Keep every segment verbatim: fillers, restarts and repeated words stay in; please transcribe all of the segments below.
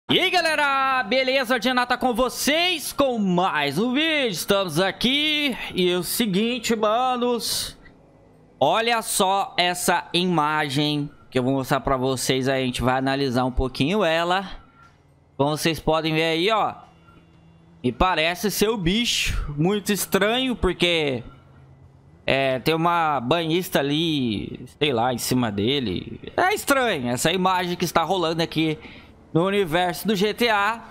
E aí galera, beleza? Renata com vocês com mais um vídeo. Estamos aqui e é o seguinte, manos, olha só essa imagem que eu vou mostrar pra vocês. Aí a gente vai analisar um pouquinho ela. Como vocês podem ver aí, ó, me parece ser o bicho. Muito estranho porque é, tem uma banhista ali, sei lá, em cima dele. É estranho essa imagem que está rolando aqui no universo do G T A.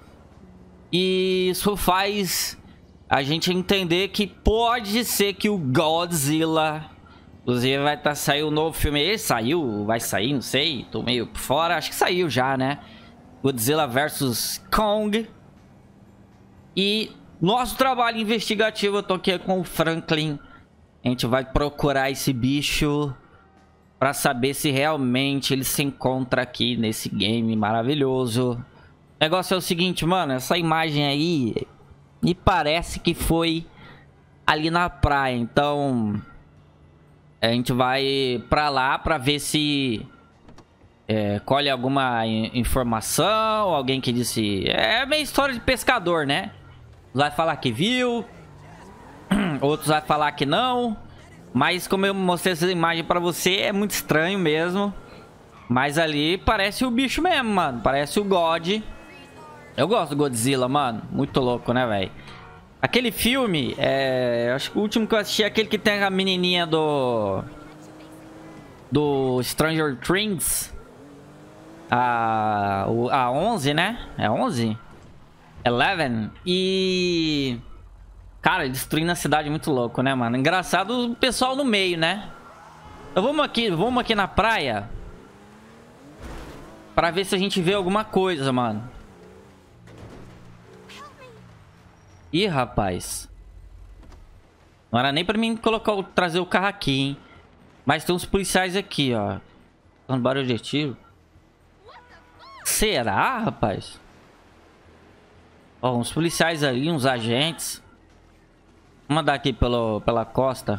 E isso faz a gente entender que pode ser que o Godzilla, inclusive vai estar tá, saindo um novo filme. Ele saiu, vai sair, não sei, tô meio por fora, acho que saiu já, né? Godzilla versus Kong. E nosso trabalho investigativo, eu tô aqui com o Franklin. A gente vai procurar esse bicho pra saber se realmente ele se encontra aqui nesse game maravilhoso. O negócio é o seguinte, mano. Essa imagem aí me parece que foi ali na praia. Então a gente vai pra lá pra ver se é, colhe alguma informação. Alguém que disse... É meio história de pescador, né? Vai falar que viu, outros vai falar que não. Mas como eu mostrei essa imagem pra você, é muito estranho mesmo. Mas ali parece o bicho mesmo, mano. Parece o God. Eu gosto do Godzilla, mano. Muito louco, né, velho? Aquele filme, é... acho que o último que eu assisti é aquele que tem a menininha do... do Stranger Things. A... a onze, né? É onze? Eleven. E... cara, destruindo a cidade, muito louco, né, mano? Engraçado o pessoal no meio, né? Então vamos aqui, vamos aqui na praia pra ver se a gente vê alguma coisa, mano. Ih, rapaz. Não era nem pra mim colocar, trazer o carro aqui, hein? Mas tem uns policiais aqui, ó. Dando barulho de tiro. Será, rapaz? Ó, uns policiais ali, uns agentes. Vamos andar aqui pelo, pela costa.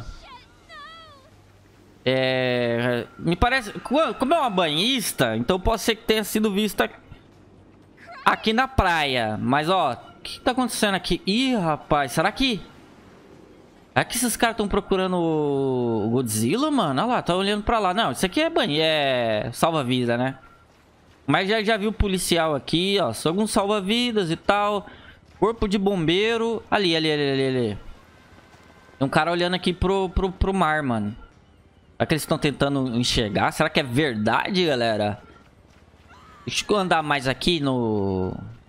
É... me parece... como é uma banhista, então pode ser que tenha sido vista aqui na praia. Mas, ó, o que tá acontecendo aqui? Ih, rapaz, será que... será que esses caras estão procurando o Godzilla, mano? Olha lá, tá olhando pra lá. Não, isso aqui é banho, é salva-vida, né? Mas já, já viu o policial aqui, ó. São alguns salva-vidas e tal. Corpo de bombeiro. Ali, ali, ali, ali, ali. Tem um cara olhando aqui pro, pro, pro mar, mano. Será que eles estão tentando enxergar? Será que é verdade, galera? Deixa eu andar mais aqui no...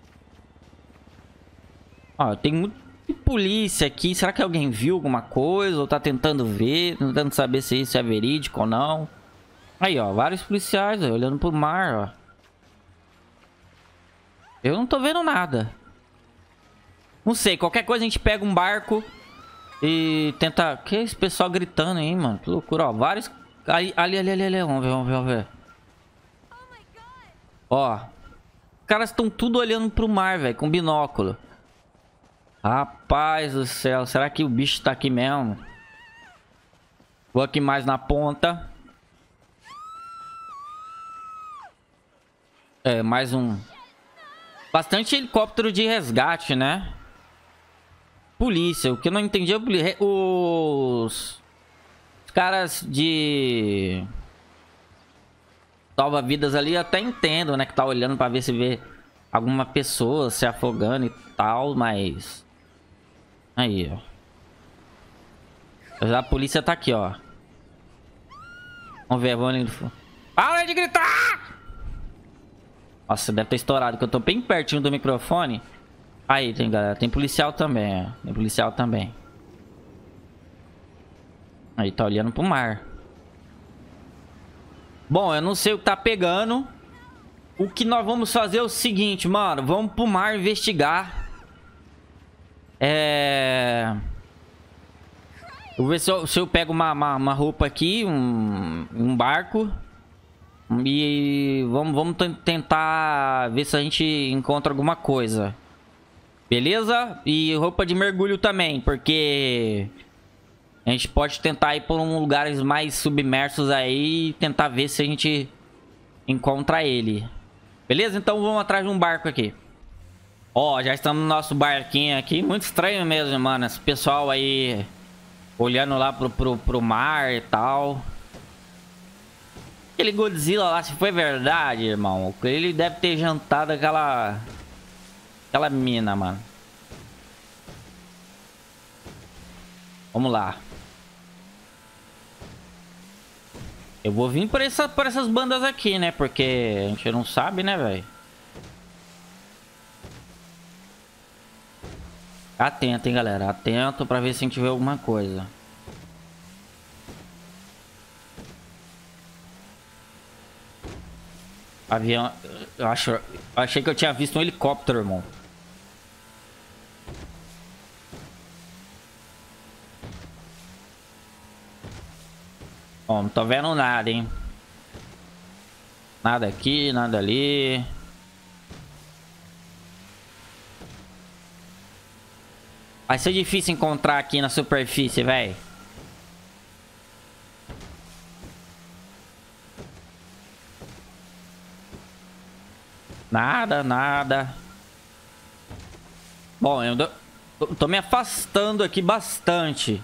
ó, tem muito polícia aqui. Será que alguém viu alguma coisa? Ou tá tentando ver? Tentando saber se isso é verídico ou não. Aí, ó. Vários policiais, ó, olhando pro mar, ó. Eu não tô vendo nada. Não sei. Qualquer coisa a gente pega um barco e tenta... que é esse pessoal gritando aí, mano? Que loucura, ó. Vários... ali, ali, ali, ali, ali. Vamos ver, vamos ver, vamos ver. Ó. Os caras estão tudo olhando pro mar, velho. Com binóculo. Rapaz do céu. Será que o bicho tá aqui mesmo? Vou aqui mais na ponta. É, mais um... bastante helicóptero de resgate, né? Polícia, o que eu não entendi é polícia. Os... os caras de salva-vidas ali eu até entendo, né? Que tá olhando pra ver se vê alguma pessoa se afogando e tal, mas... aí, ó. A polícia tá aqui, ó. Vamos ver, vamos ali. Para de gritar! Nossa, deve ter estourado, que eu tô bem pertinho do microfone. Aí, tem galera, tem policial também, ó. Tem policial também. Aí, tá olhando pro mar. Bom, eu não sei o que tá pegando. O que nós vamos fazer é o seguinte, mano. Vamos pro mar investigar. É... eu vou ver se eu, se eu pego uma, uma, uma roupa aqui, um, um barco. E vamos, vamos tentar ver se a gente encontra alguma coisa. Beleza? E roupa de mergulho também, porque a gente pode tentar ir por um lugares mais submersos aí e tentar ver se a gente encontra ele. Beleza? Então vamos atrás de um barco aqui. Ó, já estamos no nosso barquinho aqui. Muito estranho mesmo, mano. Esse pessoal aí olhando lá pro, pro, pro mar e tal. Aquele Godzilla lá, se foi verdade, irmão, ele deve ter jantado aquela... Aquela mina, mano. Vamos lá. Eu vou vir por, essa, por essas bandas aqui, né? Porque a gente não sabe, né, velho? Atento, hein, galera. Atento pra ver se a gente vê alguma coisa. Avião... Eu acho... Eu achei que eu tinha visto um helicóptero, irmão. Ó, não tô vendo nada, hein. Nada aqui, nada ali. Vai ser difícil encontrar aqui na superfície, velho. Nada, nada. Bom, eu tô, tô me afastando aqui bastante.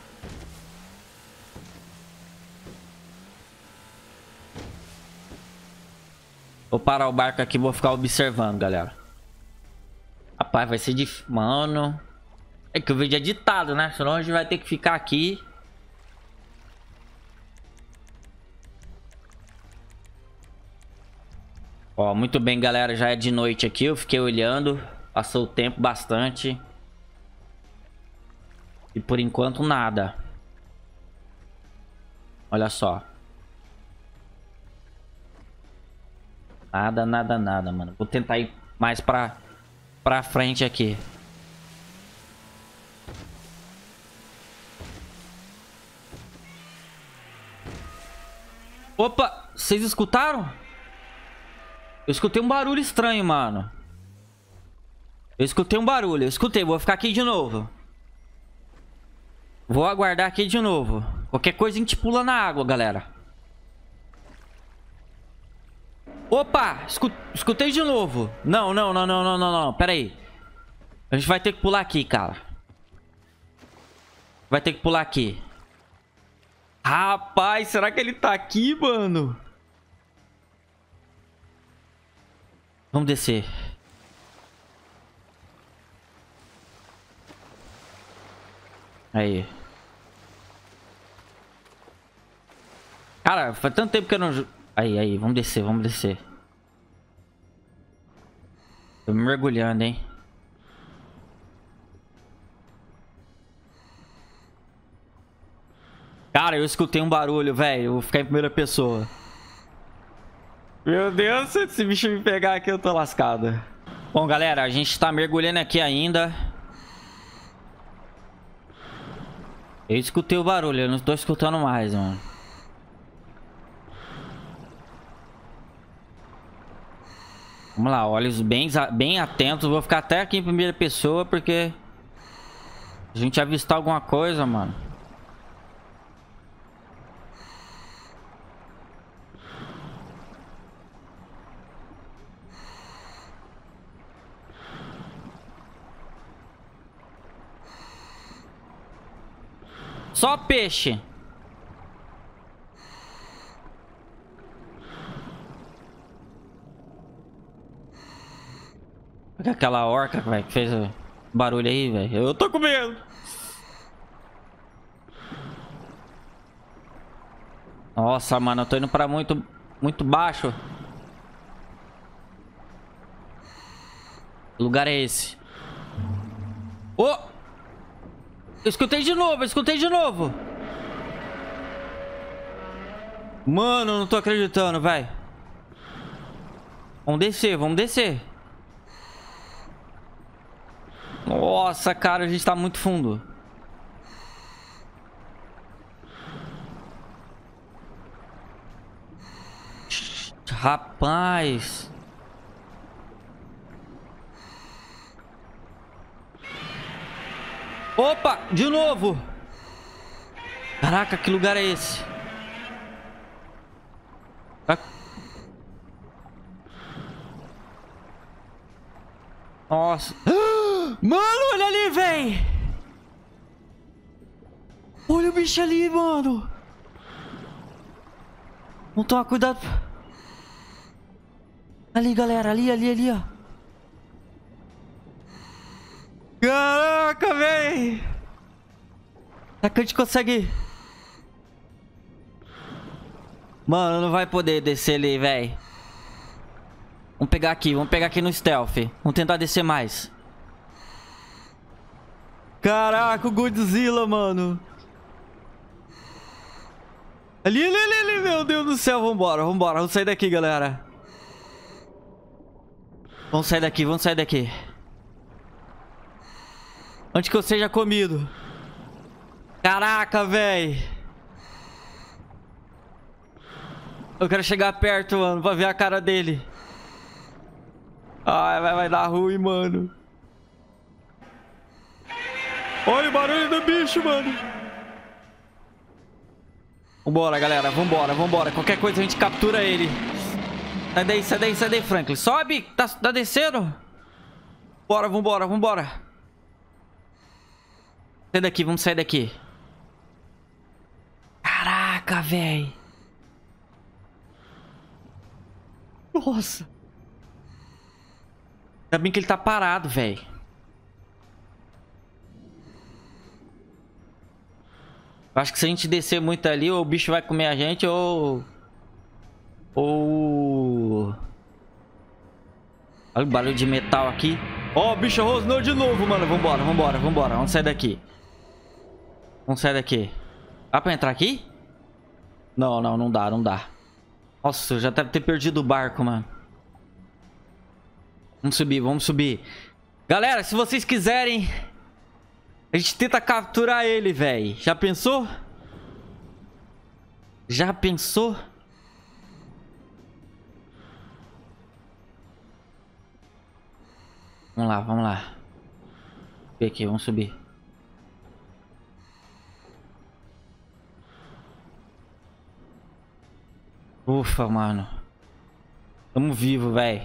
Vou parar o barco aqui e vou ficar observando, galera. Rapaz, vai ser difícil. Mano. É que o vídeo é editado, né? Senão a gente vai ter que ficar aqui. Ó, muito bem, galera. Já é de noite aqui. Eu fiquei olhando. Passou o tempo bastante. E por enquanto nada. Olha só. Nada, nada, nada, mano. Vou tentar ir mais pra, pra frente aqui. Opa! Vocês escutaram? Eu escutei um barulho estranho, mano. Eu escutei um barulho. Eu escutei. Vou ficar aqui de novo. Vou aguardar aqui de novo. Qualquer coisa a gente pula na água, galera. Opa! Escu escutei de novo. Não, não, não, não, não, não, não. Pera aí. A gente vai ter que pular aqui, cara. Vai ter que pular aqui. Rapaz, será que ele tá aqui, mano? Vamos descer. Aí. Cara, faz tanto tempo que eu não... Aí, aí, vamos descer, vamos descer. Tô me mergulhando, hein? Cara, eu escutei um barulho, velho. Eu vou ficar em primeira pessoa. Meu Deus, se esse bicho me pegar aqui, eu tô lascado. Bom, galera, a gente tá mergulhando aqui ainda. Eu escutei o barulho, eu não tô escutando mais, mano. Vamos lá, olhos bem, bem atentos. Vou ficar até aqui em primeira pessoa, porque a gente avistar alguma coisa, mano. Só peixe. Aquela orca, velho, que fez barulho aí, velho. Eu tô com medo. Nossa, mano, eu tô indo pra muito, muito baixo. Que lugar é esse? Oh! Eu escutei de novo, eu escutei de novo. Mano, não tô acreditando, velho. Vamos descer, vamos descer. Nossa, cara, a gente tá muito fundo. Rapaz. Opa, de novo. Caraca, que lugar é esse? Nossa. Mano, olha ali, véi. Olha o bicho ali, mano. Vamos tomar cuidado. Ali, galera. Ali, ali, ali, ó. Caraca, véi. Será que a gente consegue... Mano, não vai poder descer ali, véi. Vamos pegar aqui. Vamos pegar aqui no stealth. Vamos tentar descer mais. Caraca, o Godzilla, mano. Ali, ali, ali, ali. Meu Deus do céu. Vambora, vambora. Vamos sair daqui, galera. Vamos sair daqui, vamos sair daqui. Antes que eu seja comido. Caraca, véi. Eu quero chegar perto, mano, pra ver a cara dele. Ai, vai, vai dar ruim, mano. Olha o barulho do bicho, mano. Vambora, galera, vambora, vambora. Qualquer coisa a gente captura ele. Sai daí, sai daí, sai daí, Franklin. Sobe, tá, tá descendo. Bora, vambora, vambora. Sai daqui, vamos sair daqui. Caraca, velho. Nossa. Ainda bem que ele tá parado, velho. Acho que se a gente descer muito ali, ou o bicho vai comer a gente, ou... Ou... Olha o barulho de metal aqui. Ó, oh, o bicho rosnou de novo, mano. Vambora, vambora, vambora. Vamos sair daqui. Vamos sair daqui. Dá pra entrar aqui? Não, não, não dá, não dá. Nossa, eu já deve ter perdido o barco, mano. Vamos subir, vamos subir. Galera, se vocês quiserem, a gente tenta capturar ele, velho. Já pensou? Já pensou? Vamos lá, vamos lá. Subir aqui, vamos subir. Ufa, mano. Tamo vivo, velho.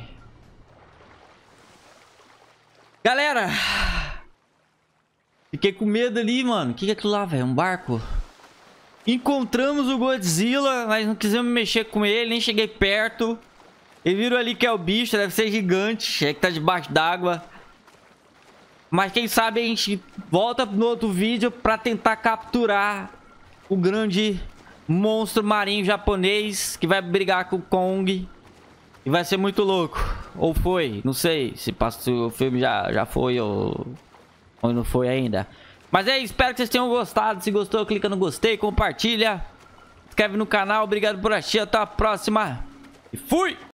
Galera, fiquei com medo ali, mano. O que é aquilo lá, velho? Um barco? Encontramos o Godzilla, mas não quisemos mexer com ele, nem cheguei perto. E viram ali que é o bicho, deve ser gigante. É que tá debaixo d'água. Mas quem sabe a gente volta no outro vídeo pra tentar capturar o grande monstro marinho japonês que vai brigar com o Kong. E vai ser muito louco. Ou foi, não sei se passou, o filme já, já foi ou, ou não foi ainda. Mas é isso, espero que vocês tenham gostado. Se gostou, clica no gostei, compartilha. Se inscreve no canal, obrigado por assistir, até a próxima. E fui!